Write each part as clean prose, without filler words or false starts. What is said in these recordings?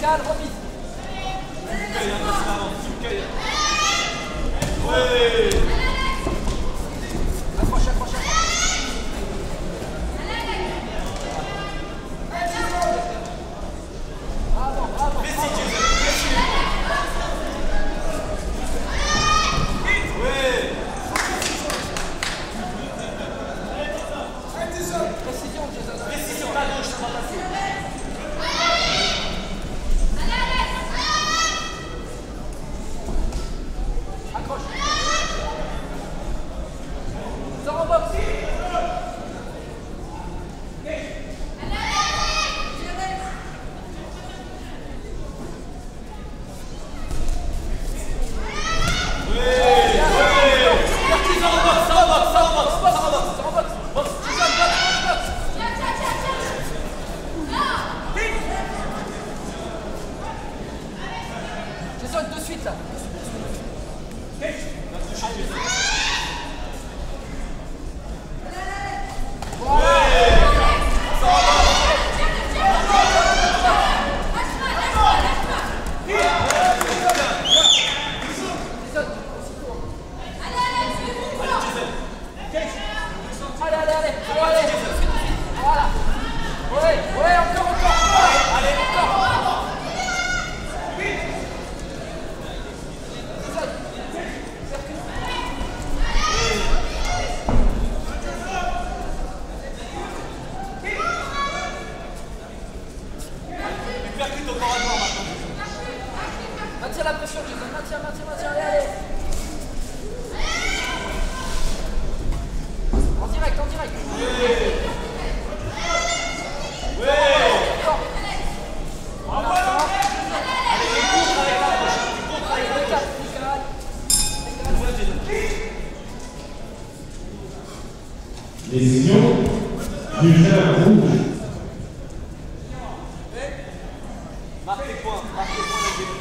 décale, remise. Accroche, accroche, accroche. Bravo, bravo. Précision, Jason. Précision, la gauche, ça va passer. Accroche. Sors en boxe. De suite là. Allez, voilà. Ouais, encore. Allez, encore. Maintiens la pression, Jason. Maintiens, allez. En direct. Décision du vert rouge. Marque les points dans le début.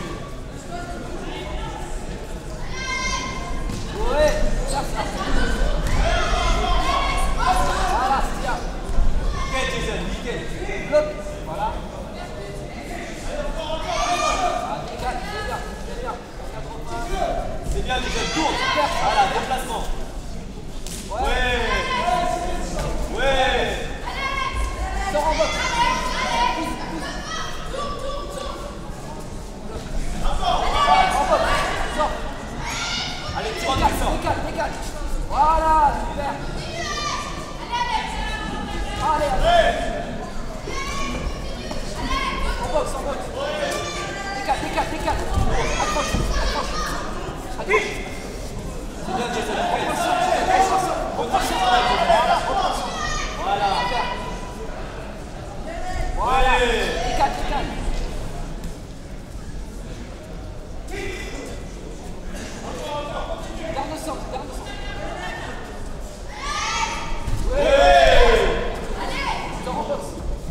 Ouais, ça. Voilà, c'est bien. Nickel, Jason, nickel. Bloc, voilà. Nickel, c'est bien. C'est bien, Jason, tourne. Voilà, déplacement. Ouais. Sors en boxe. Sors. Allez, décale. Voilà, super. Allez. En boxe. Décale. Accroche. C'est bien, Jason. Voilà. Décale. Garde le centre. Sors en boxe.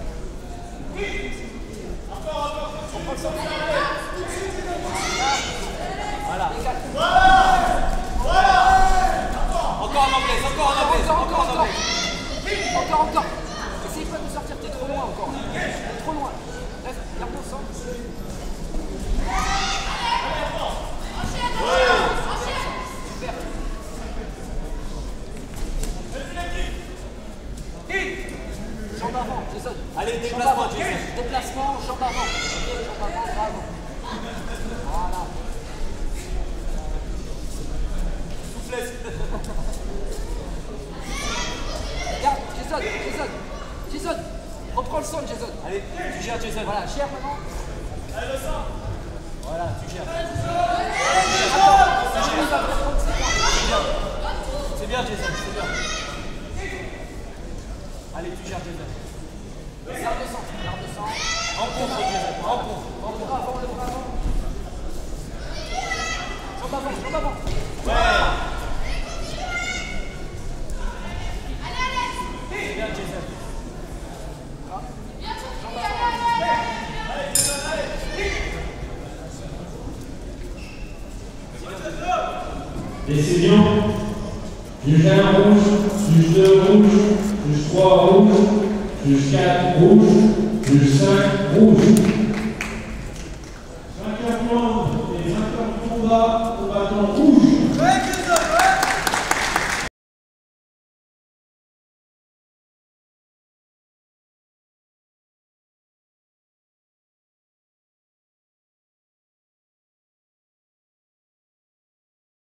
Voilà. Encore en anglais. Encore. Essaye pas de sortir, t'es trop loin encore. T'es trop loin. Reste, garde le centre. Super. Jambe avant, Jason. Allez, déplacement, Jason. Déplacement, jambe avant. Jambe avant, bravo. Voilà. Souplesse. Regarde, Jason. Reprends le centre, Jason. Allez, tu gères, Jason. Voilà, gère maintenant. Allez, le centre. Voilà, tu gères. C'est bien, Jason, c'est bien. Allez, tu gères, Jason. Garde le centre. En contre, Jason. En contre. Avant, le bras avant. Jambe avant. Ouais. C'est bien, Jason. Décision du 1 rouge, du 2 rouge, du 3 rouge, du 4 rouge, du 5 rouge.